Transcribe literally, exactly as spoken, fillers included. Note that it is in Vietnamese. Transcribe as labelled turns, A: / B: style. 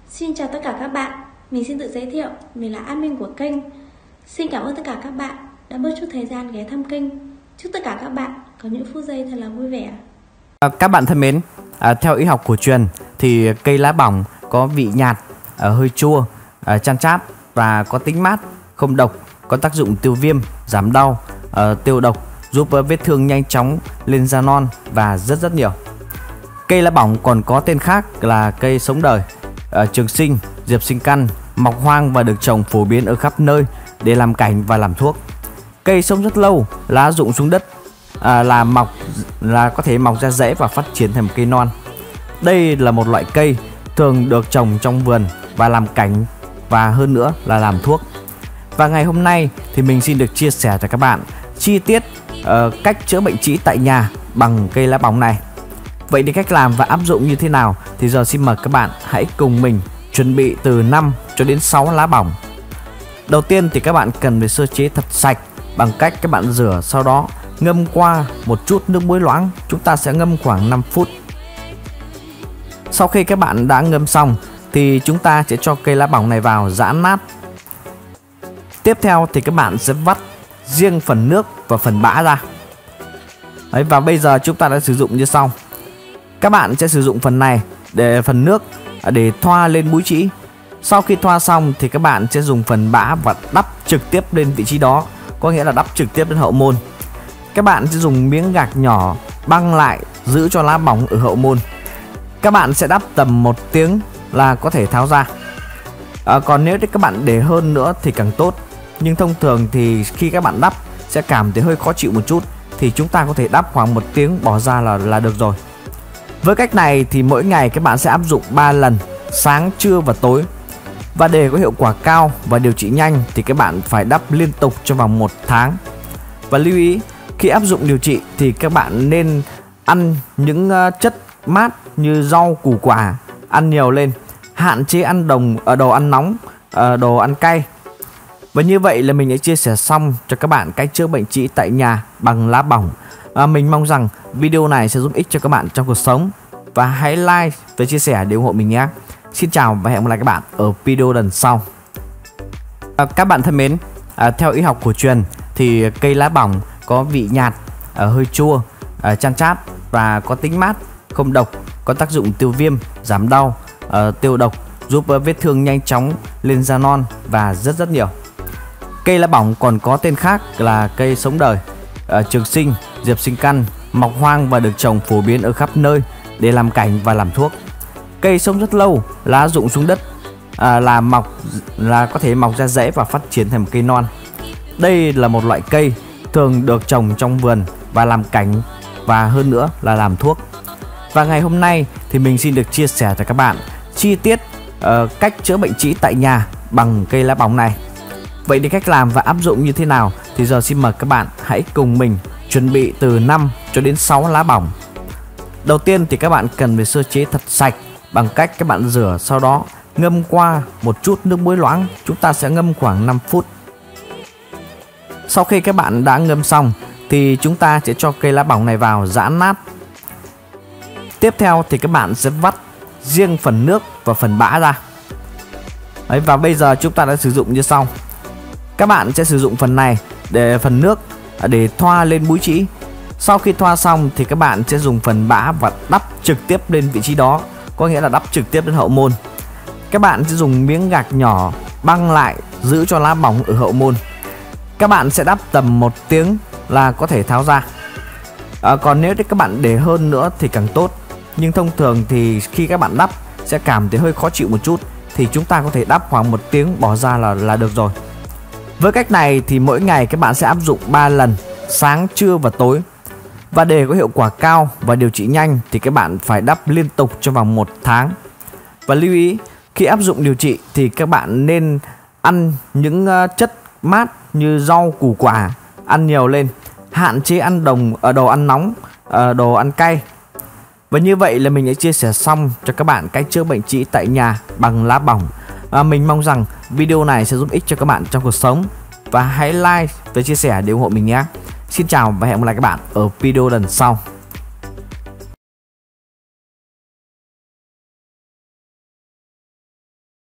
A: Xin chào tất cả các bạn, mình xin tự giới thiệu, mình là admin của kênh. Xin cảm ơn tất cả các bạn đã bớt chút thời gian ghé thăm kênh. Chúc tất cả các bạn có những phút giây thật là vui vẻ.
B: À, các bạn thân mến, à, theo y học cổ truyền thì cây lá bỏng có vị nhạt, à, hơi chua, à, chan chát và có tính mát, không độc, có tác dụng tiêu viêm, giảm đau, à, tiêu độc, giúp vết thương nhanh chóng lên da non và rất rất nhiều. Cây lá bỏng còn có tên khác là cây sống đời, à, trường sinh, diệp sinh căn, mọc hoang và được trồng phổ biến ở khắp nơi để làm cảnh và làm thuốc. Cây sống rất lâu, lá rụng xuống đất à, là mọc là có thể mọc ra rễ và phát triển thành một cây non. Đây là một loại cây thường được trồng trong vườn và làm cảnh và hơn nữa là làm thuốc. Và ngày hôm nay thì mình xin được chia sẻ cho các bạn chi tiết uh, cách chữa bệnh trĩ tại nhà bằng cây lá bỏng này. Vậy thì cách làm và áp dụng như thế nào thì giờ xin mời các bạn hãy cùng mình chuẩn bị từ năm cho đến sáu lá bỏng. Đầu tiên thì các bạn cần phải sơ chế thật sạch bằng cách các bạn rửa, sau đó ngâm qua một chút nước muối loãng. Chúng ta sẽ ngâm khoảng năm phút. Sau khi các bạn đã ngâm xong thì chúng ta sẽ cho cây lá bỏng này vào giã nát. Tiếp theo thì các bạn sẽ vắt riêng phần nước và phần bã ra. Đấy, và bây giờ chúng ta đã sử dụng như sau. Các bạn sẽ sử dụng phần này để phần nước để thoa lên mũi trĩ. Sau khi thoa xong thì các bạn sẽ dùng phần bã và đắp trực tiếp lên vị trí đó, có nghĩa là đắp trực tiếp lên hậu môn. Các bạn sẽ dùng miếng gạc nhỏ băng lại giữ cho lá bỏng ở hậu môn. Các bạn sẽ đắp tầm một tiếng là có thể tháo ra. À, còn nếu các bạn để hơn nữa thì càng tốt. Nhưng thông thường thì khi các bạn đắp sẽ cảm thấy hơi khó chịu một chút, thì chúng ta có thể đắp khoảng một tiếng bỏ ra là, là được rồi. Với cách này thì mỗi ngày các bạn sẽ áp dụng ba lần, sáng, trưa và tối. Và để có hiệu quả cao và điều trị nhanh thì các bạn phải đắp liên tục trong vòng một tháng. Và lưu ý, khi áp dụng điều trị thì các bạn nên ăn những chất mát như rau, củ quả, ăn nhiều lên. Hạn chế ăn đồng ở đồ ăn nóng, đồ ăn cay. Và như vậy là mình đã chia sẻ xong cho các bạn cách chữa bệnh trĩ tại nhà bằng lá bỏng. à, Mình mong rằng video này sẽ giúp ích cho các bạn trong cuộc sống. Và hãy like và chia sẻ để ủng hộ mình nhé. Xin chào và hẹn gặp lại các bạn ở video lần sau. à, Các bạn thân mến, à, theo y học cổ truyền thì cây lá bỏng có vị nhạt, à, hơi chua, à, chan chát và có tính mát, không độc, có tác dụng tiêu viêm, giảm đau, à, tiêu độc, giúp vết thương nhanh chóng lên da non và rất rất nhiều. Cây lá bỏng còn có tên khác là cây sống đời, uh, trường sinh, diệp sinh căn, mọc hoang và được trồng phổ biến ở khắp nơi để làm cảnh và làm thuốc. Cây sống rất lâu, lá rụng xuống đất uh, là mọc là có thể mọc ra rễ và phát triển thành một cây non. Đây là một loại cây thường được trồng trong vườn và làm cảnh và hơn nữa là làm thuốc. Và ngày hôm nay thì mình xin được chia sẻ cho các bạn chi tiết uh, cách chữa bệnh trĩ tại nhà bằng cây lá bỏng này. Vậy thì cách làm và áp dụng như thế nào thì giờ xin mời các bạn hãy cùng mình chuẩn bị từ năm cho đến sáu lá bỏng. Đầu tiên thì các bạn cần phải sơ chế thật sạch bằng cách các bạn rửa, sau đó ngâm qua một chút nước muối loãng. Chúng ta sẽ ngâm khoảng năm phút. Sau khi các bạn đã ngâm xong thì chúng ta sẽ cho cây lá bỏng này vào giã nát. Tiếp theo thì các bạn sẽ vắt riêng phần nước và phần bã ra. Đấy, và bây giờ chúng ta đã sử dụng như sau. Các bạn sẽ sử dụng phần này để phần nước để thoa lên mũi trĩ. Sau khi thoa xong thì các bạn sẽ dùng phần bã và đắp trực tiếp lên vị trí đó, có nghĩa là đắp trực tiếp lên hậu môn. Các bạn sẽ dùng miếng gạc nhỏ băng lại giữ cho lá bỏng ở hậu môn. Các bạn sẽ đắp tầm một tiếng là có thể tháo ra. à, Còn nếu các bạn để hơn nữa thì càng tốt. Nhưng thông thường thì khi các bạn đắp sẽ cảm thấy hơi khó chịu một chút, thì chúng ta có thể đắp khoảng một tiếng bỏ ra là, là được rồi. Với cách này thì mỗi ngày các bạn sẽ áp dụng ba lần, sáng, trưa và tối. Và để có hiệu quả cao và điều trị nhanh thì các bạn phải đắp liên tục trong vòng một tháng. Và lưu ý, khi áp dụng điều trị thì các bạn nên ăn những chất mát như rau, củ quả, ăn nhiều lên. Hạn chế ăn đồng ở đồ ăn nóng, đồ ăn cay. Và như vậy là mình đã chia sẻ xong cho các bạn cách chữa bệnh trĩ tại nhà bằng lá bỏng. à, Mình mong rằng video này sẽ giúp ích cho các bạn trong cuộc sống. Và hãy like và chia sẻ để ủng hộ mình nhé. Xin chào và hẹn gặp lại các bạn ở video lần sau.